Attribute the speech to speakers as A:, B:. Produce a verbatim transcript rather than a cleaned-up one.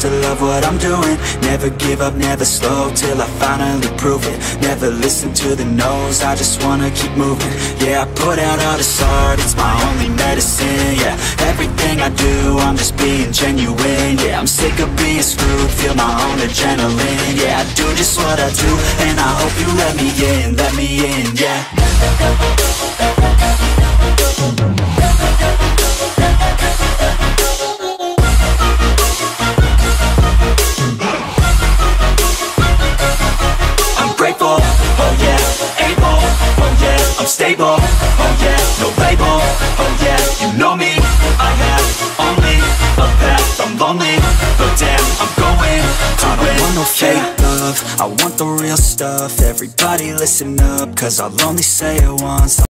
A: to love what I'm doing. Never give up, never slow, till I finally prove it. Never listen to the no's, I just wanna keep moving. Yeah, I put out all this art, it's my only medicine. Yeah, everything I do, I'm just being genuine. Yeah, I'm sick of being screwed, feel my own adrenaline. Yeah, I do just what I do, and I hope you let me in, let me in, yeah. I'm stable, oh yeah, no label, oh yeah, you know me. I have only a path, I'm lonely, but damn, I'm going to I don't want no fake love, I want the real stuff. Everybody listen up, cause I'll only say it once.